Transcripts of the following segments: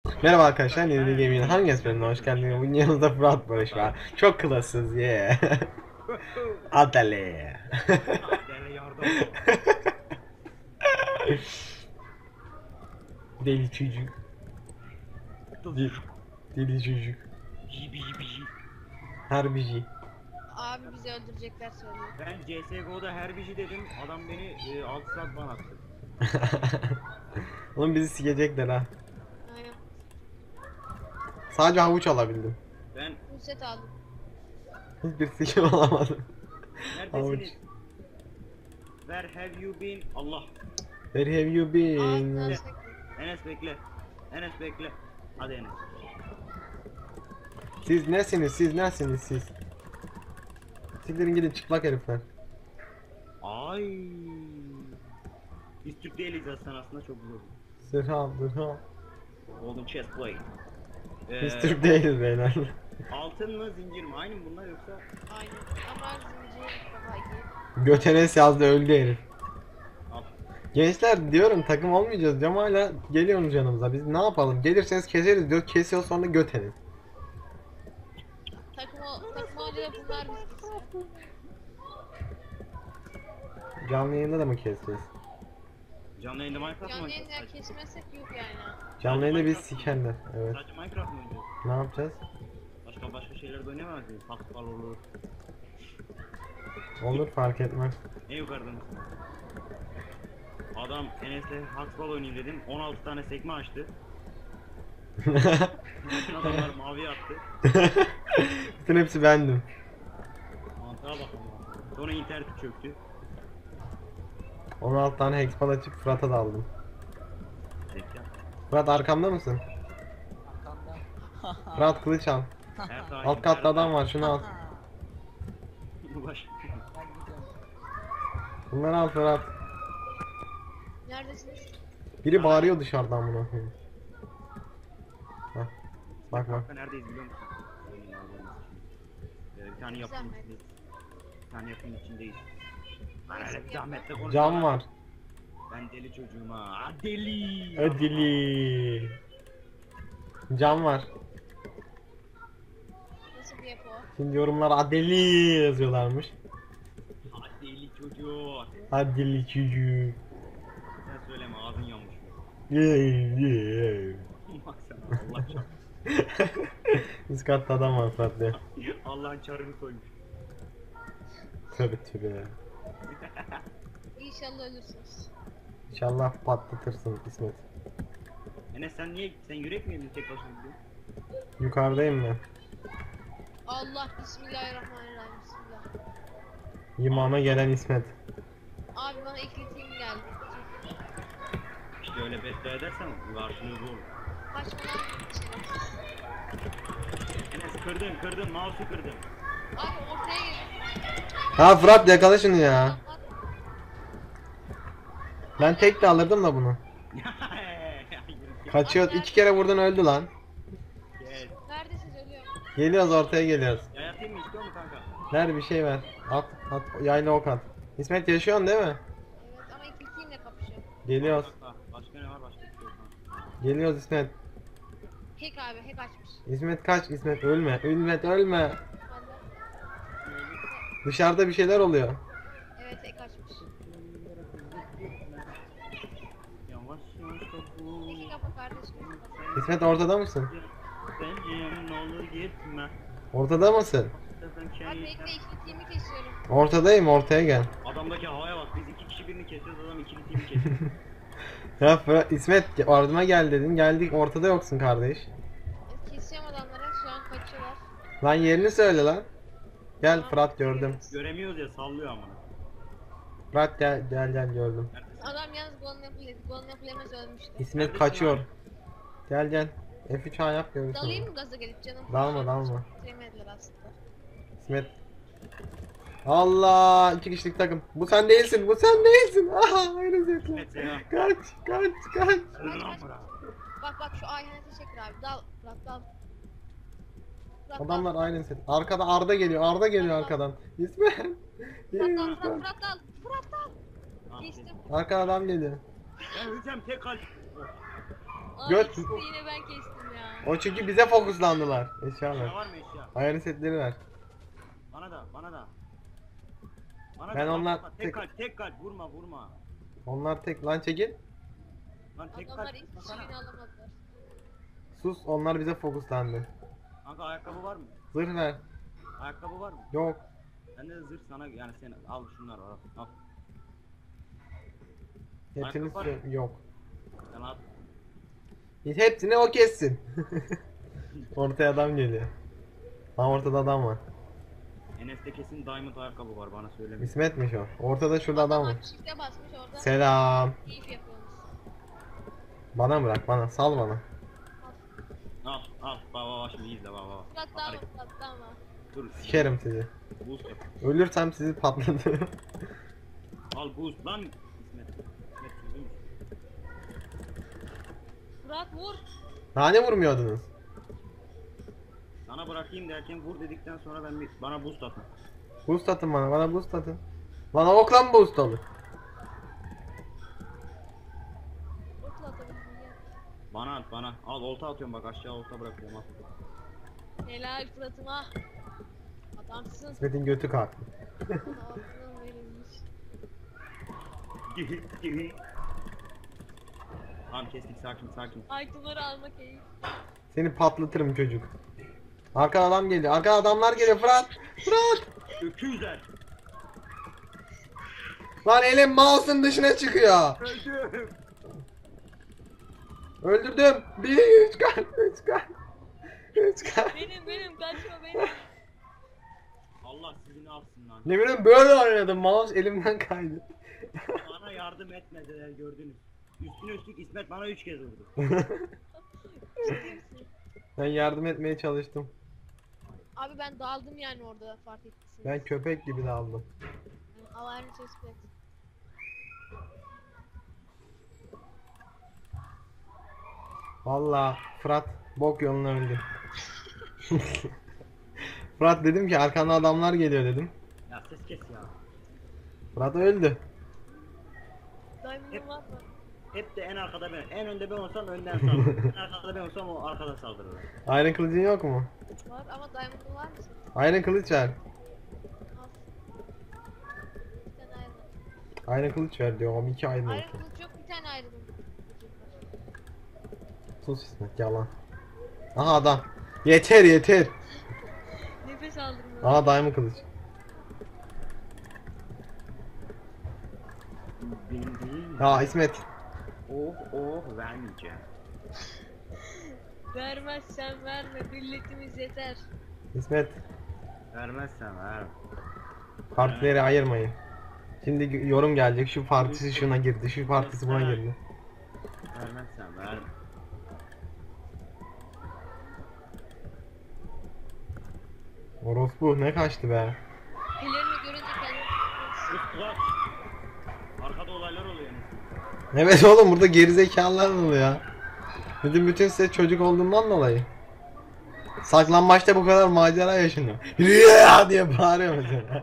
Merhaba arkadaşlar, Nidhi Gaming'in hangi esmerine hoş geldiniz? Bugün yanınızda Fırat Barış var. Çok klasız, yeah. Adale. Adele yardım ol. Deli çocuk. Deli, deli çocuk. Jibi jibi jib. Harbici. Abi bizi öldürecekler söylüyor. Ben CSGO'da her bir şey dedim. Adam beni 6 saat ban attı. Oğlum bizi sikecekler ha. Aynen. Sadece havuç alabildim. Ben Set aldım. Hiçbir sikim alamadım. Havuç. neredesiniz? Where have you been? Allah. Where have you been? Ağzına Ne? sektim. Enes bekle. Enes bekle. Hadi Enes. Siz nesiniz? Siz nesiniz siz? Siktirin gidin çıplak herifler. Ay. Biz Türk değiliz aslında çok güzel. Zırha, zırha. Golden chest plate. Biz Türk değiliz beyler. Altın mı zincir mi? Aynı mı bunlar yoksa? Aynen. Ama zincir daha iyi. Götenes yazdı öldü herif. Al. Gençler diyorum takım olmayacağız diyorum hala geliyorsunuz yanımıza. Biz ne yapalım? Gelirseniz keseriz diyor. Kesiyor sonra göteniz. Takım olunca da bunlar biz. Canlı yayında da mı keseceğiz? Canlı yayında Minecraft mı Canlı oynayacağız? yayınlar kesmezsek yok yani. Canlı yayında biz sikenler. Evet. Sadece Minecraft mı oynayacağız? Ne yapacağız? Başka şeyler de oynayamaz mıyız? Paspal olur. Olur fark etmez. En yukarıda mısın? Adam Enes'le Haksbal oynayayım dedim. 16 tane sekme açtı. Bütün adamlar mavi attı. Bütün hepsi bendim. Mantığa bakalım. Sonra internet çöktü. 16 tane hexpal açıp Fırat'a daldım. Zeka. Fırat arkamda mısın? Fırat kılıç al. Her daim, Alt katta adam var şunu al. Ulaş. Bunları al Fırat. Neredesiniz? Biri bağırıyor dışarıdan bunu. Bak bak bak. Kanka neredeyiz biliyor musun? Bir tane yapının Zahmet. içindeyiz. Bir tane yapının içindeyiz. Lan öyle bir zahmetle konuşma. Cam var. Ben deli çocuğum ha. Ha, deli. Ödili. Cam var. Nasıl bir yapı o? Şimdi yorumlara Adeli yazıyorlarmış. Ha, deli çocuğu. Adeli çocuğu. Sen söyleme ağzın yanmış. Yeah. Baksana Allah çarpı. Üst katta adam var Fırat diye. Allah'ın çarını koymuş. Tövbe tövbe. İnşallah ölürsünüz. İnşallah patlatırsın İsmet. Enes sen yürek mi yedin tek başına gidiyorsun? Yukarıdayım ben. Allah bismillahirrahmanirrahim bismillah. İmama gelen İsmet. Abi bana ekletiğim geldi. İşte öyle beddua edersen karşılığı bu olur. Kaçma lan. Enes kırdın mouse'u kırdın. Abi ortaya gel. Ha Fırat yakala şunu ya. Adamlar- Ben tek de alırdım da bunu. Kaçıyor. 2 kere vurdun öldü lan. Gel. Neredesiniz ölüyorum. Geliyoruz ortaya geliyoruz. Ya yatayım mı istiyor musun kanka? Ver bir şey ver. At at yayla ok at. İsmet yaşıyorsun değil mi? Evet ama ekletiğimle kapışıyorum. Geliyoruz. Başka ne var başka bir şey yok. Geliyoruz İsmet. Hack abi hack açmış. İsmet kaç İsmet ölme. İsmet ölme. Ben de. Dışarıda bir şeyler oluyor. Evet hack açmış. Yavaş yavaş kapı. İki kapı kardeşim. İsmet ortada mısın? Benim ne olur gitme. Ortada mısın? Abi bekle ekletiğimi kesiyorum. Ortadayım ortaya gel. Adamdaki havaya bak biz iki kişi birini kesiyoruz adam ikili team'i kesiyor. Ya İsmet ardıma gel dedin. Geldik ortada yoksun kardeş. Kesiyorum adamlara şu an kaçıyorlar. Lan yerini söyle lan. Gel Fırat gördüm. Göremiyoruz ya sallıyor amına. Fırat gel gördüm. Neredesin? Adam yalnız golden yapılemez ölmüştü. İsmet Neredesin kaçıyor. lan? Gel. F3 yap görürsün. Dalayım mı gaza gelip canım? Dalma. Bitiremediler aslında. İsmet. Allah 2 kişilik takım. Bu sen değilsin. Aha öyle zevkli. İsmet seni. Kaç. Kırın lan bura. Bak şu aynen teşekkür abi. Dal Fırat dal. Fırat, Adamlar dal. aynı set. Arkada Arda geliyor arkadan. İsmet. Fırat dal Fırat dal. Fırat dal. Ah, Geçtim. Arkadan adam geliyor. Ben öleceğim tek kalp. Aa, Göt. ikisini de yine ben kestim ya. O çünkü bize fokuslandılar. Eşya Eşyalar. var mı eşya? Ayarı setleri ver. Bana da. Bana Ben da, onlar bak, tek- tek kalp vurma. Onlar tek lan çekil. Lan tek Adamlar kalp iki tutsana. kişiyi alamadılar. Sus, onlar bize fokuslandı. Kanka ayakkabı var mı? Zırh ver. Ayakkabı var mı? Yok. Bende de zırh sana yani sen al şunlar var al. Hepsini Ayakkabı var mı? yok. Sen al. Hepsini o kessin. Ortaya adam geliyor. Ha, ortada adam var. Enes'te kesin diamond ayakkabı var bana söyleme. İsmet'miş o. Ortada şurada adam var. Adamlar çifte basmış orada. Selam. Keyif yapıyorsunuz. Bana bırak, bana sal bana. Al baba şimdi izle baba. Fırat dağma. Dur. Sikerim sizi. Boost yap. Ölürsem sizi patlatırım. Al boost lan. İsmet çözüm. Fırat vur. Hani vurmuyordunuz? Sana bırakayım derken vur dedikten sonra bana boost atın. Boost atın bana boost atın. Bana okla mı boost olur? Okla atabilirsin gel. Bana at bana. Al olta atıyorum bak aşağı olta bırakıyorum al. Helal Fırat'ıma. Adamsın. İsmet'in götü kalktı. Sana aklına verilmiş. Tamam kestik sakin. Aytuları alma keyif. Seni patlatırım çocuk. Arkadan adam geliyor. Arkadan adamlar geliyor. Fırat. Fırat. Öküzler. Lan elim mouse'un dışına çıkıyor. Öldüm. Öldürdüm. 1 3 kalp 3 kalp. 3 kalp. Benim kaçma benim. Allah sizini alsın lan. Ne bileyim böyle oynadım. Mouse elimden kaydı. Bana yardım etmediler gördünüz. Üstüne üstlük İsmet bana 3 kez vurdu. Ciddi misin? Ben yardım etmeye çalıştım. Abi ben daldım yani orada fark etmişsiniz. Ben köpek gibi daldım. Yani alarmı tespit et. Valla Fırat bok yoluna öldü. Fırat dedim ki arkanda adamlar geliyor dedim. Ya ses kes ya. Fırat öldü. Diamond'ın var mı? Hep de en arkada ben. En önde ben olsam önden saldırır. En arkada ben olsam o arkada saldırır. Iron kılıcın yok mu? Var ama Diamond'ın var mı senin? Iron kılıç ver. Al. Bir tane ayrılın. Iron kılıç ver diyorum. 2 iron Ayrı kılıç. kılıç yok, bir tane ayrılın. Sus İsmet yalan. Aha adam. Yeter. Nefes aldırmıyor. Aha diamond kılıç. Bildiğin. Ya İsmet. Oh vermeyeceğim. Vermezsen verme, milletimiz yeter. İsmet. Vermezsen ver. Partileri ayırmayın. Şimdi yorum gelecek. Şu partisi şuna girdi. Şu partisi buna girdi. Vermezsen verme. Orospu ne kaçtı be. Pelerini görünce kendini Kız kulak. Arkada olaylar oluyor yani. Evet oğlum burada gerizekalılar oluyor. Bütün ses çocuk olduğundan dolayı. Saklambaçta bu kadar macera yaşanıyor. Ya diye bağırıyor mesela.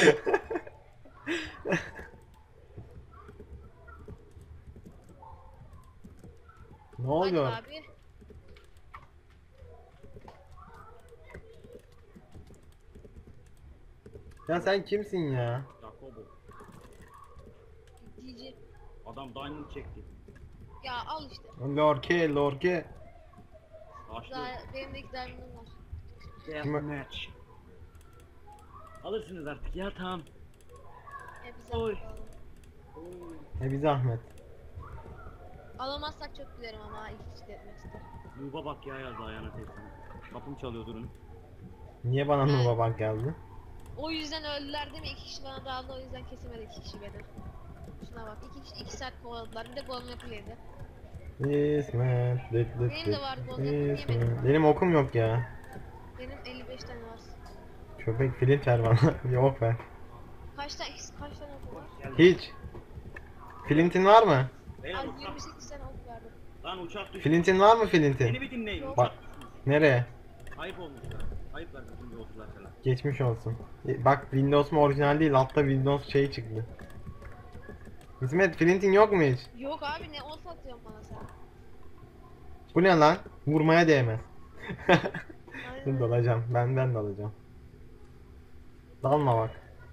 Ne Hadi oluyor? abi. Ya sen kimsin ya? Jacobo. GG. Adam diamond çekti. Ya al işte. Lorke. Açtı. Benim de iki diamond'ım var. Deathmatch. Alırsınız artık ya tamam. Bize Oy. He bir zahmet. Alamazsak çok gülerim ama iki kişi de etmek isterim. Nuba bak ya yazdı ayağına tek sana. Kapım çalıyor durun. Niye bana Evet. Nova Bank geldi? O yüzden öldüler değil mi? İki kişi bana dağıldı, o yüzden kesemedi iki kişi beni. Şuna bak, iki saat kovaladılar. Bir de golem yapı yedi. İsmet. Benim de vardı golem yapı, yemedim. İsmet. Benim okum yok ya. Benim 55 tane var. Köpek flint ver bana. Yok ver. Kaç tane okum var? Hiç. Flintin var mı? Beyler Ay uçak. 28 tane ok verdim. Lan uçak düştü. Flintin var mı Beni Flintin? bir dinleyin. Yok. Uçak Bak. düşmüş. Nereye? Ayıp olmuş ya. Ayıplar bütün yolcular falan. Geçmiş olsun. Bak Windows mu orijinal değil, altta Windows şey çıktı. İsmet Flintin yok mu hiç? Yok abi, ne olsa atıyorsun bana sen. Bu ne lan? Vurmaya değmez. Dur Aynen. dalacağım. Ben dalacağım. Dalma bak.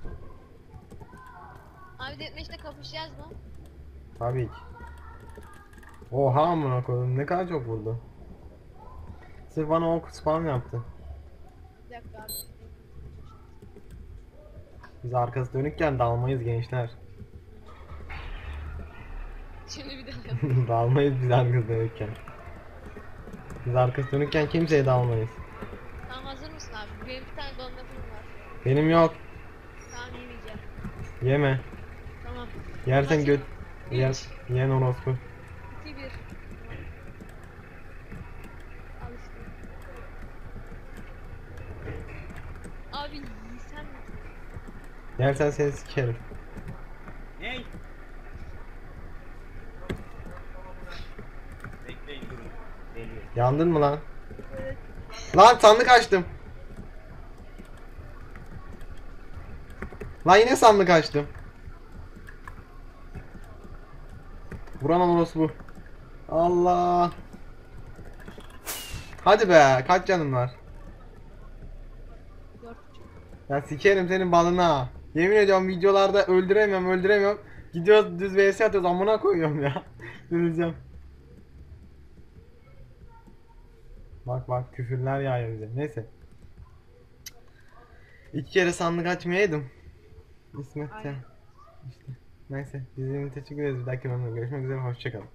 Abi deathmatch'te kapışacağız mı? Tabii ki. Oha amına koydum. Ne kadar çok vurdu. Sırf bana ok spam yaptı. Bir dakika abi. Biz arkası dönükken dalmayız gençler. Şimdi bir daha yap. Dalmayız biz arkası dönükken. Biz arkası dönükken kimseye dalmayız. Tamam hazır mısın abi? Benim bir tane donatım var. Benim yok. Tamam yemeyeceğim. Yeme. Tamam. Yersen göt. Yer, Üç. yiyen orospu. 2 1. Al işte. Abi yiysen mi? Yersen seni sikerim. Ney? Bekleyin durun. Geliyor. Yandın mı lan? Evet. Lan sandık açtım. Lan yine sandık açtım. Vuran orospu. Allah. Hadi be, kaç canın var? 4. Ya sikerim senin balına. Yemin ediyorum videolarda öldüremiyorum. Gidiyoruz düz vs atıyoruz, amına koyuyorum ya. Öleceğim. Bak küfürler yağıyor bize. Neyse. 2 kere sandık açmayaydım. İsmet ya. Aynen. İşte. Neyse. Bizim teşekkür ederiz. Bir dahaki bölümde görüşmek üzere. Hoşçakalın.